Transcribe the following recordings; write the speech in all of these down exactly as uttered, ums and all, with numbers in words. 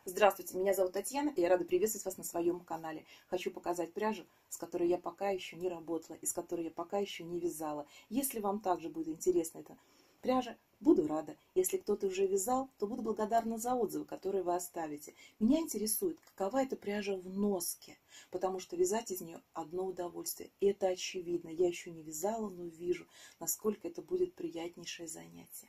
Здравствуйте, меня зовут Татьяна, и я рада приветствовать вас на своем канале. Хочу показать пряжу, с которой я пока еще не работала и с которой я пока еще не вязала. Если вам также будет интересна эта пряжа, буду рада. Если кто-то уже вязал, то буду благодарна за отзывы, которые вы оставите. Меня интересует, какова эта пряжа в носке, потому что вязать из нее одно удовольствие. И это очевидно. Я еще не вязала, но вижу, насколько это будет приятнейшее занятие.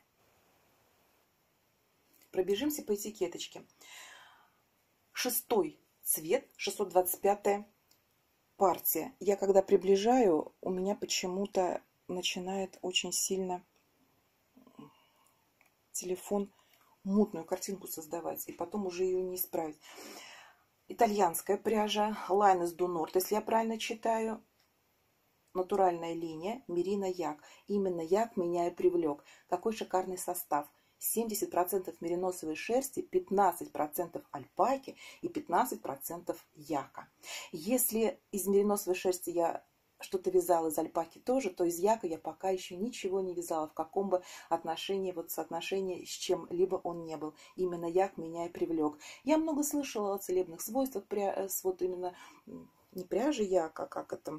Пробежимся по этикеточке. Шестой цвет, шестьсот двадцать пятая партия. Я когда приближаю, у меня почему-то начинает очень сильно телефон мутную картинку создавать, и потом уже ее не исправить. Итальянская пряжа Lines du Nord, если я правильно читаю. Натуральная линия Merino Yak. Именно Yak меня и привлек. Какой шикарный состав. семьдесят процентов мериносовой шерсти, пятнадцать процентов альпаки и пятнадцать процентов яка. Если из мериносовой шерсти я что-то вязала, из альпаки тоже, то из яка я пока еще ничего не вязала, в каком бы отношении, вот соотношении с чем-либо он не был. Именно як меня и привлек. Я много слышала о целебных свойствах, пря... вот именно не пряжи яка, а как это...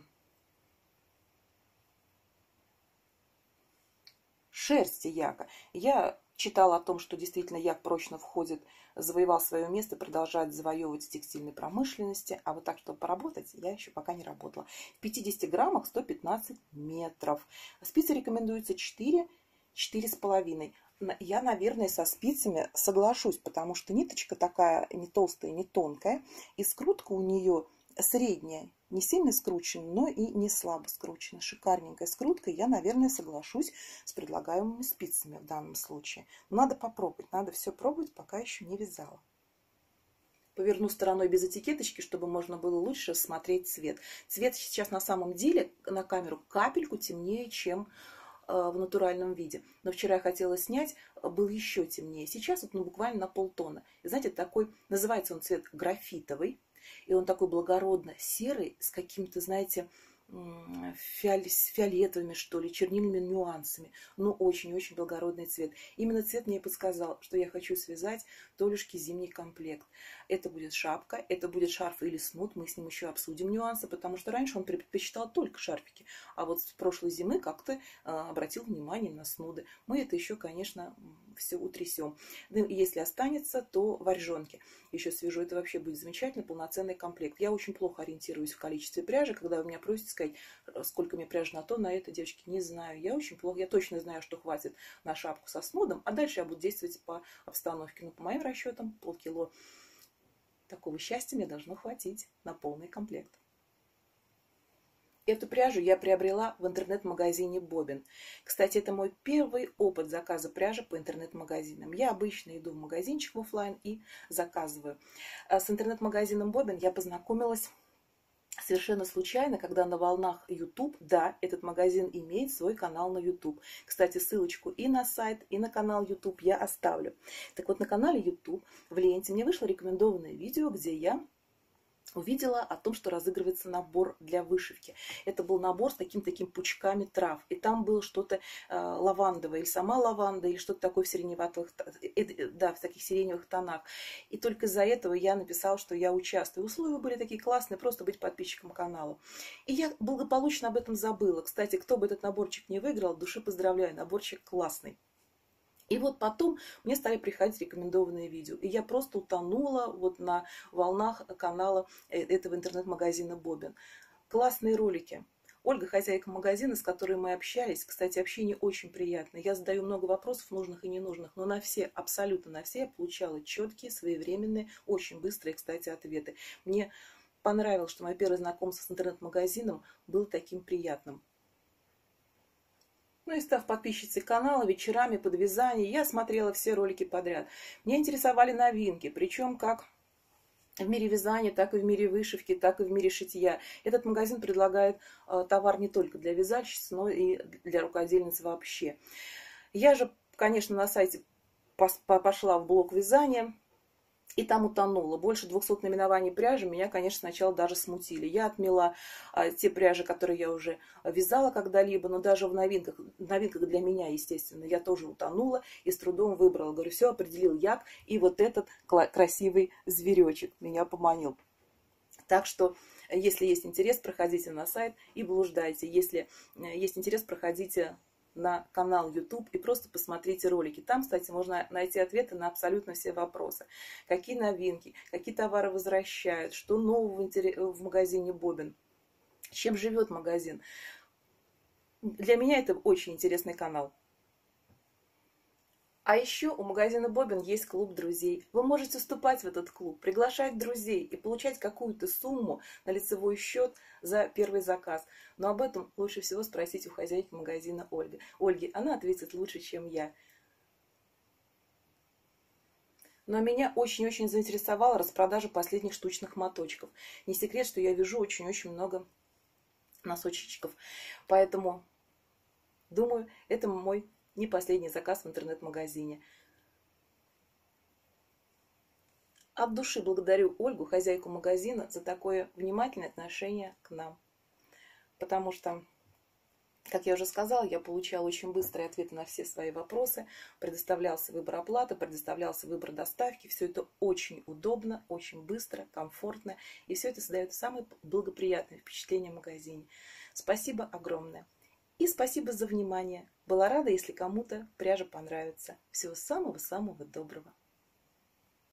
шерсти яка. Я читала о том, что действительно як прочно входит, завоевал свое место, продолжает завоевывать в текстильной промышленности. А вот так, чтобы поработать, я еще пока не работала. В пятидесяти граммах сто пятнадцать метров. Спицы рекомендуются четыре — четыре с половиной. Я, наверное, со спицами соглашусь, потому что ниточка такая не толстая, не тонкая. И скрутка у нее средняя. Не сильно скручена, но и не слабо скручена. Шикарненькая скрутка. Я, наверное, соглашусь с предлагаемыми спицами в данном случае. Но надо попробовать. Надо все пробовать, пока еще не вязала. Поверну стороной без этикеточки, чтобы можно было лучше смотреть цвет. Цвет сейчас на самом деле на камеру капельку темнее, чем в натуральном виде. Но вчера я хотела снять, был еще темнее. Сейчас вот, ну, буквально на полтона. И знаете, такой, называется он цвет графитовый. И он такой благородно серый, с каким-то, знаете, фиолет, с фиолетовыми, что ли, чернильными нюансами. Но очень-очень благородный цвет. Именно цвет мне подсказал, что я хочу связать Толюшки зимний комплект. Это будет шапка, это будет шарф или снуд. Мы с ним еще обсудим нюансы, потому что раньше он предпочитал только шарфики. А вот с прошлой зимы как-то а, обратил внимание на снуды. Мы это еще, конечно, все утрясем. Ну, если останется, то варежонки. Еще свяжу. Это вообще будет замечательно, полноценный комплект. Я очень плохо ориентируюсь в количестве пряжи. Когда вы меня просите сказать, сколько мне пряжи на то, на это, девочки, не знаю. Я очень плохо. Я точно знаю, что хватит на шапку со снудом. А дальше я буду действовать по обстановке. Но по моим расчетам полкило такого счастья мне должно хватить на полный комплект. Эту пряжу я приобрела в интернет-магазине Бобин. Кстати, это мой первый опыт заказа пряжи по интернет-магазинам. Я обычно иду в магазинчик в офлайн и заказываю. С интернет-магазином Бобин я познакомилась совершенно случайно, когда на волнах YouTube, да, этот магазин имеет свой канал на YouTube. Кстати, ссылочку и на сайт, и на канал YouTube я оставлю. Так вот, на канале YouTube в ленте мне вышло рекомендованное видео, где я увидела о том, что разыгрывается набор для вышивки. Это был набор с такими такими пучками трав. И там было что-то э, лавандовое, или сама лаванда, или что-то такое в сиреневатых, э, да, в таких сиреневых тонах. И только из-за этого я написала, что я участвую. Условия были такие классные, просто быть подписчиком канала. И я благополучно об этом забыла. Кстати, кто бы этот наборчик не выиграл, от души поздравляю, наборчик классный. И вот потом мне стали приходить рекомендованные видео. И я просто утонула вот на волнах канала этого интернет-магазина Бобин. Классные ролики. Ольга, хозяйка магазина, с которой мы общались, кстати, общение очень приятное. Я задаю много вопросов, нужных и ненужных, но на все, абсолютно на все я получала четкие, своевременные, очень быстрые, кстати, ответы. Мне понравилось, что мое первое знакомство с интернет-магазином было таким приятным. Ну и став подписчицей канала, вечерами под вязание я смотрела все ролики подряд. Меня интересовали новинки, причем как в мире вязания, так и в мире вышивки, так и в мире шитья. Этот магазин предлагает э, товар не только для вязальщиц, но и для рукодельниц вообще. Я же, конечно, на сайте пошла в блок вязания. И там утонула. Больше двухсот наименований пряжи меня, конечно, сначала даже смутили. Я отмела а, те пряжи, которые я уже вязала когда-либо, но даже в новинках, в новинках для меня, естественно, я тоже утонула и с трудом выбрала. Говорю, все, определил як, и вот этот красивый зверечек меня поманил. Так что, если есть интерес, проходите на сайт и блуждайте. Если есть интерес, проходите на канал YouTube и просто посмотрите ролики. Там, кстати, можно найти ответы на абсолютно все вопросы. Какие новинки, какие товары возвращают, что нового в магазине Бобин, чем живет магазин. Для меня это очень интересный канал. А еще у магазина Бобин есть клуб друзей. Вы можете вступать в этот клуб, приглашать друзей и получать какую-то сумму на лицевой счет за первый заказ. Но об этом лучше всего спросить у хозяйки магазина Ольги. Ольги, она ответит лучше, чем я. Но меня очень-очень заинтересовала распродажа последних штучных моточков. Не секрет, что я вяжу очень-очень много носочечков. Поэтому, думаю, это мой не последний заказ в интернет-магазине. От души благодарю Ольгу, хозяйку магазина, за такое внимательное отношение к нам. Потому что, как я уже сказала, я получала очень быстрые ответы на все свои вопросы. Предоставлялся выбор оплаты, предоставлялся выбор доставки. Все это очень удобно, очень быстро, комфортно. И все это создает самые благоприятные впечатления в магазине. Спасибо огромное. И спасибо за внимание. Была рада, если кому-то пряжа понравится. Всего самого-самого доброго.